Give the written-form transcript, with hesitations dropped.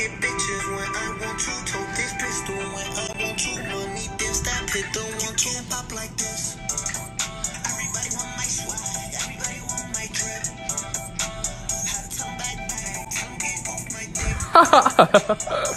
get bitches when I want to. Tote this pistol when I want to. Money, then stop it, don't want to. Can't pop like this. Everybody want my swag, everybody want my drip. Had to turn back, come get off my dick.